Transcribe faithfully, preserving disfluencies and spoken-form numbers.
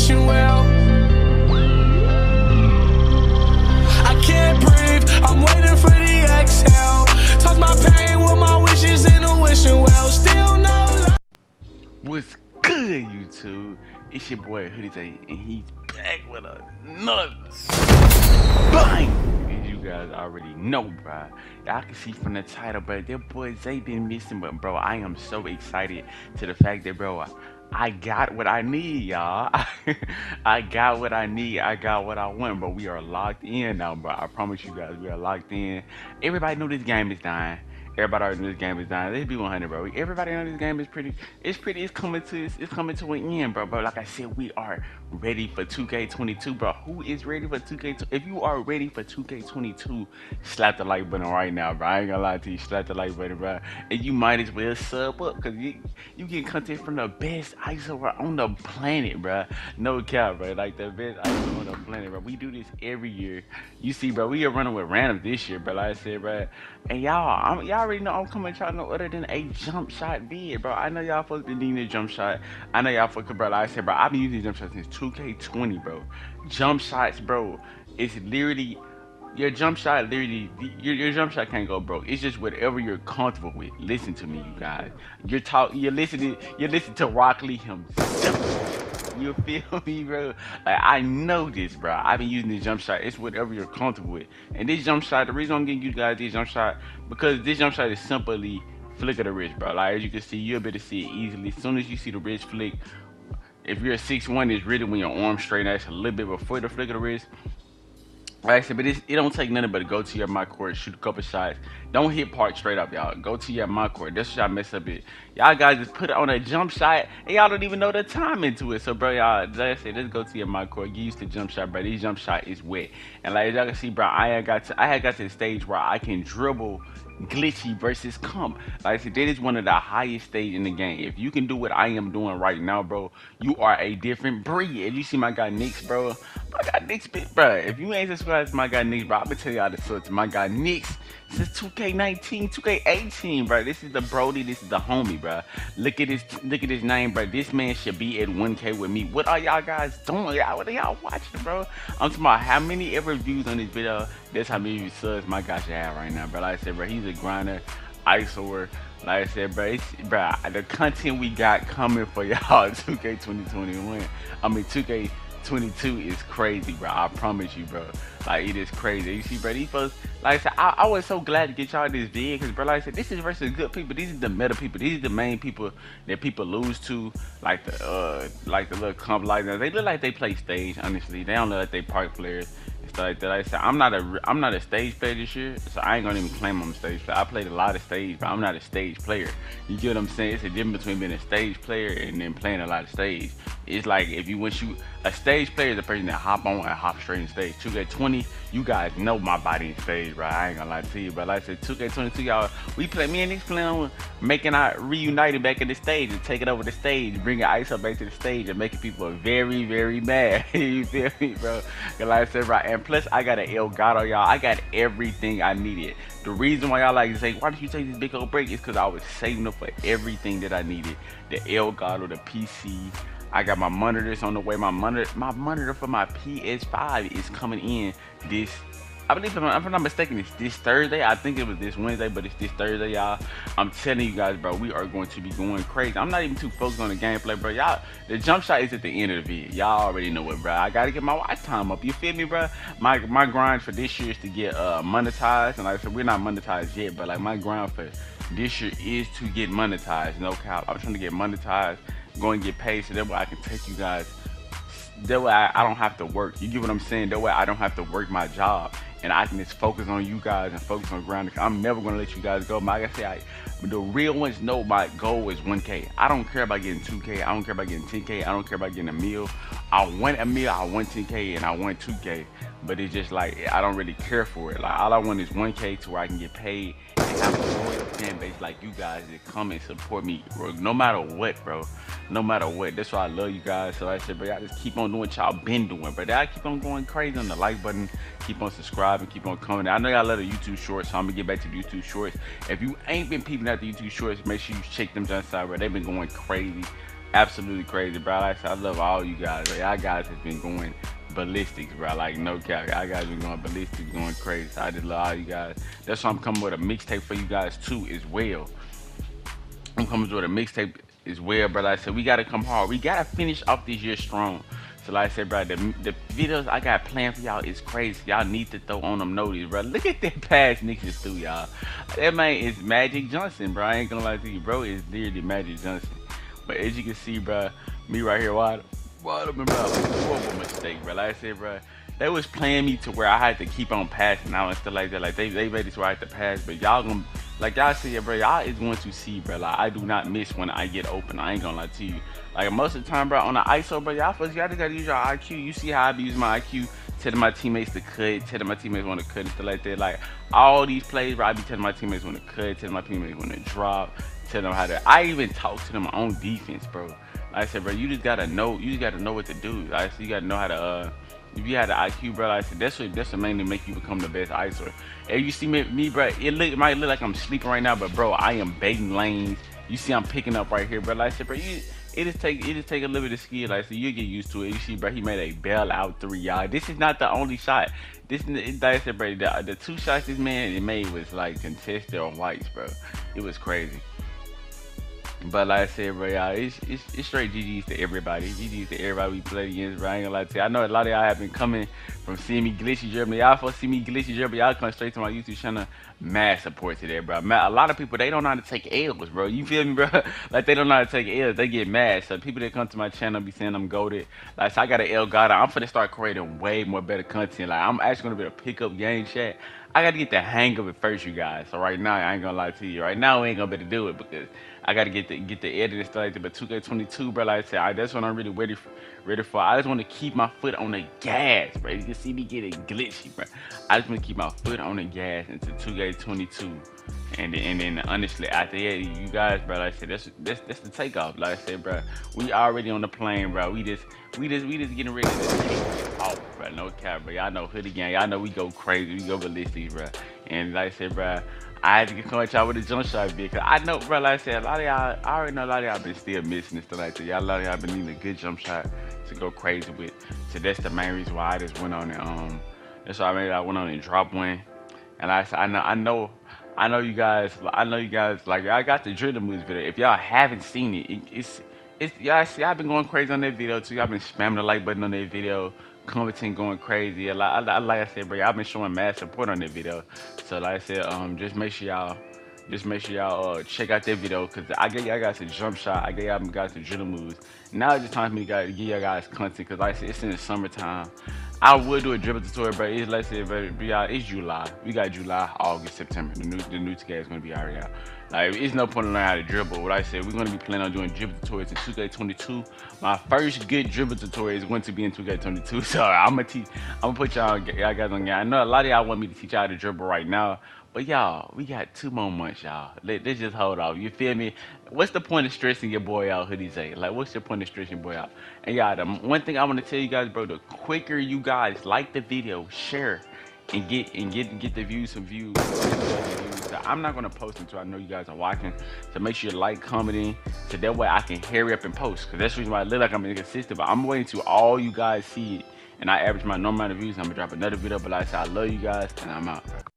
wishing well. I can't breathe, I'm waiting for the exhale. Toss my pain with my wishes in a wishing well. Still no love. What's good, YouTube? It's your boy Hoodie J, and he's back with another bang. As you guys already know, bro. Y'all can see from the title, bro. That boy Zay been missing, but bro, I am so excited to the fact that, bro, I got what I need, y'all. I got what I need. I got what I want, bro. We are locked in now, bro. I promise you guys, we are locked in. Everybody know this game is dying. Everybody already know this game is dying. Let's be one hundred, bro. Everybody know this game is pretty. It's pretty. It's coming to. It's, it's coming to an end, bro. Bro, like I said, we are ready for two K twenty-two, bro. Who is ready for two K? If you are ready for two K twenty-two, slap the like button right now, bro. I ain't gonna lie to you. Slap the like button, bro. And you might as well sub up, cause you you get content from the best ice over on the planet, bro. No cap, bro. Like the best ice over on the planet, bro. We do this every year. You see, bro. We are running with random this year, bro. Like I said, bro. And y'all, y'all already know I'm coming to y'all no other than a jump shot vid, bro. I know y'all folks been needing a jump shot. I know y'all folks, bro. Like I said, bro, I've been using jump shots since two K twenty, bro. Jump shots, bro. It's literally your jump shot. Literally, your, your jump shot can't go broke. It's just whatever you're comfortable with. Listen to me, you guys. You're talk. You're listening. You're listening to Rock Lee himself. You feel me, bro? Like, I know this, bro. I've been using this jump shot. It's whatever you're comfortable with. And this jump shot, the reason I'm getting you guys this jump shot, because this jump shot is simply flick of the wrist, bro. Like, as you can see, you'll be able to see it easily. As soon as you see the wrist flick, if you're a six one, it's really when your arm straight. That's a little bit before the flick of the wrist. Like I said, but it's, it don't take nothing but to go to your my court, shoot a couple shots. Don't hit park straight up, y'all. Go to your my court. That's what y'all mess up it. Y'all guys just put it on a jump shot, and y'all don't even know the time into it. So, bro, y'all, like I said, let's go to your my court. Get used to jump shot, bro. This jump shot is wet. And like y'all can see, bro, I had got to, I had got to the stage where I can dribble glitchy versus comp. Like I said, that is one of the highest stage in the game. If you can do what I am doing right now, bro, you are a different breed. If you see my guy Nix, bro, my guy Nix, bro, if you ain't subscribed to my guy Nix, bro, I'm gonna tell y'all the such. My guy Nix since two K nineteen, two K eighteen, bro. This is the Brody, this is the homie, bro. Look at this, look at his name, bro. This man should be at one K with me. What are y'all guys doing? Y'all, what are y'all watching, bro? I'm talking about how many ever views on this video. That's how many subs my guy should have right now, bro. Like I said, bro, he's a grinder, ice over. Like I said, bro, it's, bro, the content we got coming for y'all two K twenty twenty-one. I mean, two K twenty-two is crazy, bro. I promise you, bro. Like, it is crazy. You see, bro, these folks, like I said, I, I was so glad to get y'all this video, because, bro, like I said, this is versus good people. These are the meta people. These are the main people that people lose to, like the, uh, like the little comp like that. They look like they play stage, honestly. They don't look like they park players. Like that, like I said, I'm not a I'm not a stage player this year, so I ain't gonna even claim I'm a stage player. I played a lot of stage, but I'm not a stage player. You get what I'm saying? It's a difference between being a stage player and then playing a lot of stage. It's like if you once you a stage player is a person that hop on and hop straight in stage. two K twenty, you guys know my body in stage, bro. I ain't gonna lie to you, but like I said, two K twenty-two, y'all, we play me and Nix playing on making our reunited back in the stage and taking over the stage, bringing I S O back to the stage and making people very, very mad. You feel me, bro? Cause like I said, right, and plus I got an Elgato, y'all. I got everything I needed. The reason why y'all like to say, why did you take this big old break? Is because I was saving up for everything that I needed. The Elgato, the P C. I got my monitors on the way. My monitor, my monitor for my P S five is coming in this. I believe, if I'm, if I'm not mistaken, it's this Thursday. I think it was this Wednesday, but it's this Thursday, y'all. I'm telling you guys, bro, we are going to be going crazy. I'm not even too focused on the gameplay, bro. Y'all, the jump shot is at the end of the video. Y'all already know it, bro. I gotta get my watch time up. You feel me, bro? My my grind for this year is to get uh monetized, and like I said, we're not monetized yet, but like my grind for this year is to get monetized. No cap. I'm trying to get monetized, go and get paid, so that way I can take you guys. That way I, I don't have to work. You get what I'm saying? That way I don't have to work my job, and I can just focus on you guys and focus on grinding. I'm never gonna let you guys go. Like I say, I, the real ones know my goal is one K. I don't care about getting two K. I don't care about getting ten K. I don't care about getting a meal. I want a meal. I want ten K, and I want two K. But it's just like I don't really care for it. Like all I want is one K to where I can get paid and have a loyal fan base like you guys that come and support me, bro. No matter what, bro. No matter what. That's why I love you guys. So I said, bro, y'all just keep on doing what y'all been doing, bro. Y'all keep on going crazy on the like button. Keep on subscribing. Keep on commenting. I know y'all love the YouTube shorts, so I'm gonna get back to the YouTube shorts. If you ain't been peeping at the YouTube shorts, make sure you check them just out, bro. They've been going crazy. absolutely crazy, bro. Like I said, I love all you guys. Like, y'all guys have been going ballistics, bro. Like no cap, y'all guys been going ballistics, going crazy. So I just love all you guys. That's why I'm coming with a mixtape for you guys too, as well. I'm coming with a mixtape as well, bro. Like I said, we gotta come hard. We gotta finish off this year strong. So like I said, bro, the, the videos I got planned for y'all is crazy. Y'all need to throw on them notice, bro. Look at that pass niggas through, y'all. That man is Magic Johnson, bro. I ain't gonna lie to you, bro. It's literally Magic Johnson. But as you can see, bro, me right here, wide, wide open, bro. Horrible mistake, bro. Like I said, bro, they was playing me to where I had to keep on passing now and stuff like that. Like they, they made it to where I had to pass, but y'all gonna, like y'all see it, bro. Y'all is going to see, bro. Like I do not miss when I get open. I ain't gonna lie to you. Like most of the time, bro, on the I S O, bro, y'all first y'all just gotta use your I Q. You see how I be using my I Q, telling my teammates to cut, telling my teammates when to cut and stuff like that. Like all these plays, bro, I be telling my teammates when to cut, telling my teammates when to drop, tell them how to. I even talk to them on defense, bro. Like I said, bro, you just gotta know. You just gotta know what to do. Like I said, you gotta know how to. uh If you had the I Q, bro, like I said, that's what that's what mainly make you become the best I S O. If you see me, me, bro, it look it might look like I'm sleeping right now, but bro, I am baiting lanes. You see, I'm picking up right here, bro. Like I said, bro, you, it just take it just take a little bit of skill. Like I said, you get used to it. You see, bro, he made a bail out three, y'all. This is not the only shot. This, like I said, bro, the, the two shots this man made was like contested on whites, bro. It was crazy. But like I said, bro, y'all, it's, it's, it's straight G G's to everybody. G G's to everybody we play against, bro. I ain't gonna lie to you. I know a lot of y'all have been coming from seeing me glitchy Germany. Y'all first see me glitchy Germany, y'all come straight to my YouTube channel. Mad support today, bro. A lot of people, they don't know how to take L's, bro. You feel me, bro? Like, they don't know how to take L's. They get mad. So people that come to my channel be saying I'm goated. Like, so I got an L God. I'm finna start creating way more better content. Like, I'm actually gonna be able to pick up game chat. I gotta get the hang of it first, you guys. So right now, I ain't gonna lie to you. Right now, we ain't gonna be able to do it because I gotta get the get the edit and stuff like that. But two K twenty-two, bro, like I said, I, that's what I'm really ready for. Ready for. I just want to keep my foot on the gas, bro. You can see me getting glitchy, bro. I just want to keep my foot on the gas into two K twenty-two, and then, and then honestly, after that, you guys, bro, like I said, that's that's that's the takeoff. Like I said, bro, we already on the plane, bro. We just we just we just getting ready to take off, bro. No cap, bro. Y'all know Hoodie Gang. Y'all know we go crazy. We go ballistic, bro. And like I said, bro, I had to come at y'all with a jump shot because I know, bro, like I said, a lot of y'all, I already know a lot of y'all been still missing and stuff like that. Y'all, a lot of y'all been needing a good jump shot to go crazy with. So that's the main reason why I just went on and, um, that's why I made I went on and dropped one. And like I said, I know, I know, I know you guys, I know you guys, like, I got the Drill Moves video. If y'all haven't seen it, it it's, it's, y'all see, I've been going crazy on that video too. Y'all been spamming the like button on that video. Commenting going crazy. Like, like I said, bro, I've been showing mad support on that video. So like I said, um, just make sure y'all, just make sure y'all uh, check out that video because I gave y'all guys a jump shot. I gave y'all guys some Drill Moves. Now it's just time for me to give y'all guys content because like I said, it's in the summertime. I would do a dribble tutorial, but it's like I said, but it's July. We got July, August, September. The new the new two K is gonna be already out. Like, it's no point in learning how to dribble. What I said, we're gonna be planning on doing dribble tutorials in two K twenty-two. My first good dribble tutorial is going to be in two K twenty-two. So I'm gonna teach, I'm gonna put y'all guys on game. I know a lot of y'all want me to teach y'all how to dribble right now, but y'all, we got two more months, y'all. Let, let's just hold off. You feel me? What's the point of stressing your boy out, Hoodie Zay? Like, what's the point of stressing your boy out? And y'all, the one thing I want to tell you guys, bro, the quicker you guys like the video, share, and get and get get the views, some views. So I'm not gonna post until I know you guys are watching. So make sure you like, commenting, so that way I can hurry up and post. Cause that's the reason why I look like I'm inconsistent. But I'm waiting till all you guys see it, and I average my normal amount of views. I'm gonna drop another video. But like I said, I love you guys, and I'm out.